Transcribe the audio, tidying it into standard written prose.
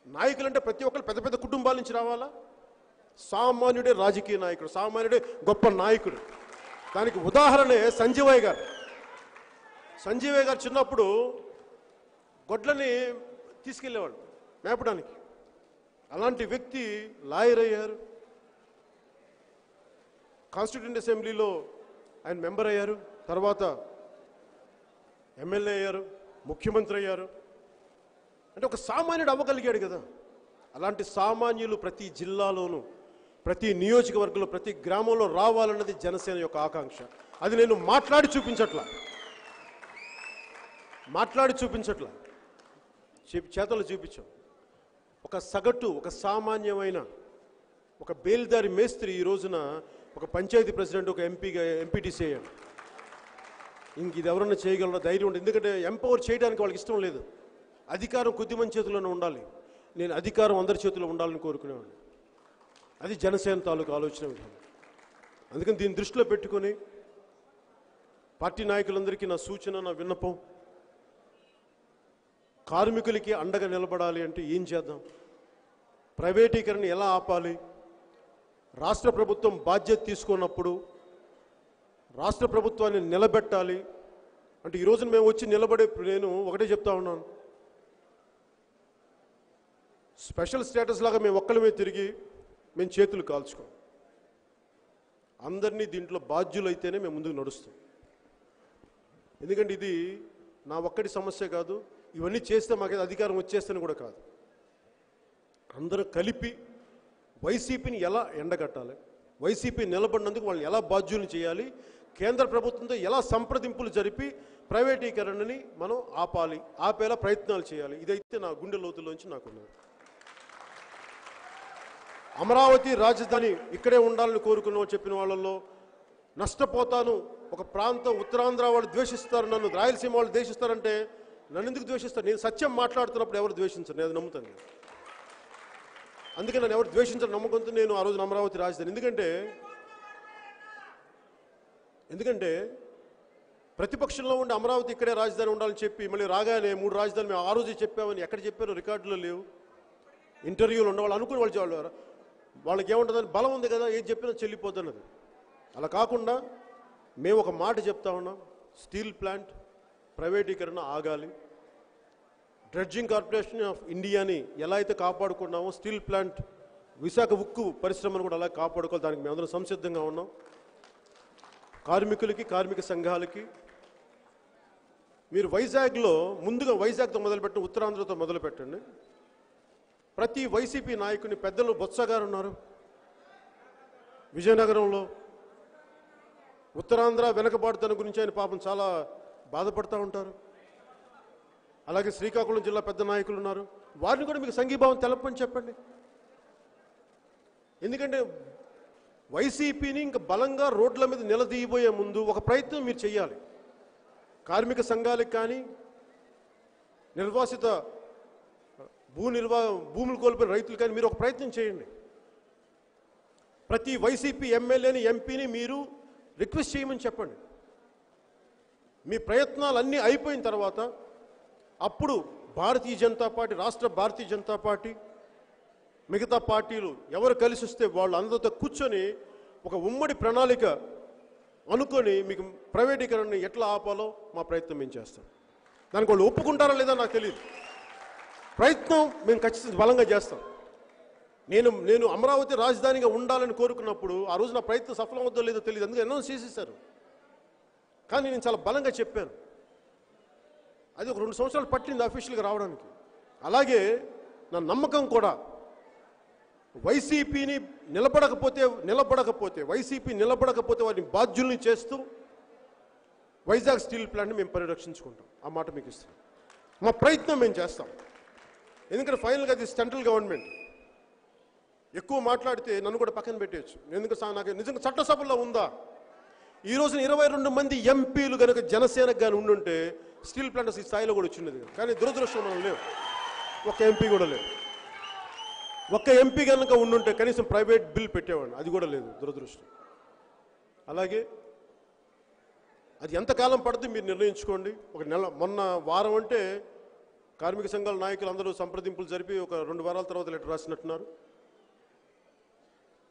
నాయకులు అంటే ప్రతి ఒక్కరు పెద్ద పెద్ద కుటుంబాల నుంచి రావాలా? సామాన్యుడే రాజకీయ నాయకుడు, సామాన్యుడే గొప్ప నాయకుడు. దానికి ఉదాహరణే సంజీవయ్య గారు. సంజీవయ్య గారు చిన్నప్పుడు గొడ్లని తీసుకెళ్ళేవాడు మేపడానికి. అలాంటి వ్యక్తి లాయర్ అయ్యారు, కాన్స్టిట్యూంట్ అసెంబ్లీలో ఆయన మెంబర్ అయ్యారు, తర్వాత ఎమ్మెల్యే అయ్యారు, ముఖ్యమంత్రి అయ్యారు. అంటే ఒక సామాన్యుడు అవ్వగలిగాడు కదా. అలాంటి సామాన్యులు ప్రతి జిల్లాలోనూ, ప్రతి నియోజకవర్గంలో, ప్రతి గ్రామంలో రావాలన్నది జనసేన యొక్క ఆకాంక్ష. అది నేను మాట్లాడి చూపించట్లా, చేతలు చూపించాం. ఒక సగటు, ఒక సామాన్యమైన ఒక బేల్దారి మేస్త్రి ఈ రోజున ఒక పంచాయతీ ప్రెసిడెంట్, ఒక ఎంపీటీసీ అయ్యాడు. ఇంక ఇది ఎవరన్నా చేయగలరా? ధైర్యం ఉంటుంది. ఎందుకంటే ఎంపవర్ చేయడానికి వాళ్ళకి ఇష్టం లేదు. అధికారం కొద్దిమంది చేతుల్లోనే ఉండాలి. నేను అధికారం అందరి చేతుల్లో ఉండాలని కోరుకునేవాడిని. అది జనసేన తాలూకు ఆలోచన విధానం. అందుకని దీన్ని దృష్టిలో పెట్టుకొని పార్టీ నాయకులందరికీ నా సూచన, నా విన్నపం, కార్మికులకి అండగా నిలబడాలి అంటే ఏం చేద్దాం? ప్రైవేటీకరణ ఎలా ఆపాలి? రాష్ట్ర ప్రభుత్వం బాధ్యత తీసుకున్నప్పుడు రాష్ట్ర ప్రభుత్వాన్ని నిలబెట్టాలి అంటే ఈ రోజున మేము వచ్చి నిలబడే, నేను ఒకటే చెప్తా ఉన్నాను, స్పెషల్ స్టేటస్ లాగా మేము ఒక్కళ్ళమే తిరిగి మేము చేతులు కాల్చుకోం. అందరినీ దీంట్లో బాధ్యులైతేనే మేము ముందుకు నడుస్తాం. ఎందుకంటే ఇది నా ఒక్కటి సమస్య కాదు. ఇవన్నీ చేస్తే మాకు అధికారం వచ్చేస్తేనే కూడా కాదు. అందరూ కలిపి వైసీపీని ఎలా ఎండగట్టాలి, వైసీపీ నిలబడినందుకు వాళ్ళని ఎలా బాధ్యులను చేయాలి, కేంద్ర ప్రభుత్వంతో ఎలా సంప్రదింపులు జరిపి ప్రైవేటీకరణని మనం ఆపేలా ప్రయత్నాలు చేయాలి. ఇదైతే నా గుండె లోతుల్లోంచి నాకున్నది. అమరావతి రాజధాని ఇక్కడే ఉండాలని కోరుకున్న చెప్పిన వాళ్ళల్లో నష్టపోతాను, ఒక ప్రాంతం ఉత్తరాంధ్ర వాళ్ళు ద్వేషిస్తారు, నన్ను రాయలసీమ వాళ్ళు ద్వేషిస్తారంటే నన్ను ఎందుకు ద్వేషిస్తారు? నేను సత్యం మాట్లాడుతున్నప్పుడు ఎవరు ద్వేషించరు, నేను నమ్ముతాను. అందుకే నన్ను ఎవరు ద్వేషించరు నమ్మకంతో నేను ఆ రోజున అమరావతి రాజధాని. ఎందుకంటే ప్రతిపక్షంలో ఉండి అమరావతి ఇక్కడే రాజధాని ఉండాలని చెప్పి మళ్ళీ రాగానే 3 రాజధానులు మేము ఆ రోజు చెప్పామని ఎక్కడ చెప్పారో రికార్డులో లేవు. ఇంటర్వ్యూలు ఉన్నవాళ్ళు అనుకుని వాళ్ళు వాళ్ళకి ఏముంటుందని బలం ఉంది కదా, ఏది చెప్పినా చెల్లిపోతున్నది. అలా కాకుండా మేము ఒక మాట చెప్తా ఉన్నాం, స్టీల్ ప్లాంట్ ప్రైవేటీకరణ ఆగాలి. డ్రెడ్జింగ్ కార్పొరేషన్ ఆఫ్ ఇండియాని ఎలా అయితే కాపాడుకున్నామో స్టీల్ ప్లాంట్ విశాఖ ఉక్కు పరిశ్రమను కూడా అలా కాపాడుకోవాలి. దానికి మేమందరం సంసిద్ధంగా ఉన్నాం. కార్మికులకి, కార్మిక సంఘాలకి మీరు వైజాగ్లో ముందుగా వైజాగ్తో మొదలుపెట్టండి, ఉత్తరాంధ్రతో మొదలు పెట్టండి. ప్రతి వైసీపీ నాయకుని, పెద్దలు బొత్స గారు ఉన్నారు విజయనగరంలో, ఉత్తరాంధ్ర వెనకబాటుతనం గురించి ఆయన పాపం చాలా బాధపడుతూ ఉంటారు. అలాగే శ్రీకాకుళం జిల్లా పెద్ద నాయకులు ఉన్నారు, వారిని కూడా మీకు సంఘీభావం తెలపని చెప్పండి. ఎందుకంటే వైసీపీని ఇంకా బలంగా రోడ్ల మీద నిలదీయబోయే ముందు ఒక ప్రయత్నం మీరు చేయాలి. కార్మిక సంఘాలకు కానీ, నిర్వాసిత భూములు కోల్పోయిన రైతులు కానీ మీరు ఒక ప్రయత్నం చేయండి. ప్రతి వైసీపీ ఎమ్మెల్యేని, ఎంపీని మీరు రిక్వెస్ట్ చేయమని చెప్పండి. మీ ప్రయత్నాలు అన్నీ అయిపోయిన తర్వాత అప్పుడు భారతీయ జనతా పార్టీ, రాష్ట్ర భారతీయ జనతా పార్టీ, మిగతా పార్టీలు ఎవరు కలిసి వస్తే వాళ్ళు అందరితో కూర్చొని ఒక ఉమ్మడి ప్రణాళిక అనుకొని మీకు ప్రైవేటీకరణని ఎట్లా ఆపాలో మా ప్రయత్నం మేము చేస్తాం. దానికి వాళ్ళు ఒప్పుకుంటారా లేదా నాకు తెలియదు. ప్రయత్నం మేము ఖచ్చితంగా బలంగా చేస్తాం. నేను అమరావతి రాజధానిగా ఉండాలని కోరుకున్నప్పుడు ఆ రోజు నా ప్రయత్నం సఫలం అవుతుందో లేదో తెలియదు, అందుకే అనౌన్స్ చేసేసారు. కానీ నేను చాలా బలంగా చెప్పాను. అది ఒక 2 సంవత్సరాలు పట్టింది అఫీషియల్గా రావడానికి. అలాగే నా నమ్మకం కూడా వైసీపీ నిలబడకపోతే వారిని బాధ్యుల్ని చేస్తూ వైజాగ్ స్టీల్ ప్లాంట్ని మేము పరిరక్షించుకుంటాం. ఆ మాట మీకు ఇస్తాం. మా ప్రయత్నం మేము చేస్తాం. ఎందుకంటే ఫైనల్గా అది సెంట్రల్ గవర్నమెంట్. ఎక్కువ మాట్లాడితే నన్ను కూడా పక్కన పెట్టేయచ్చు. ఎందుకంటే నాకు నిజంగా చట్టసభల్లో ఉందా? ఈ రోజున 22 మంది ఎంపీలు కనుక జనసేనకు కానీ ఉండుంటే స్టీల్ ప్లాంట్ ఈ స్థాయిలో కూడా వచ్చిండేది. కానీ దురదృష్టం మనం లేవు, ఒక్క ఎంపీ కూడా లేదు. ఒక్క ఎంపీ కనుక ఉండుంటే కనీసం ప్రైవేట్ బిల్ పెట్టేవాడిని, అది కూడా లేదు, దురదృష్టం. అలాగే అది ఎంతకాలం పడుతుంది మీరు నిర్ణయించుకోండి. ఒక నెల, మొన్న వారం అంటే కార్మిక సంఘాల నాయకులు అందరూ సంప్రదింపులు జరిపి ఒక 2 వారాల తర్వాత లెటర్ రాసినట్టున్నారు.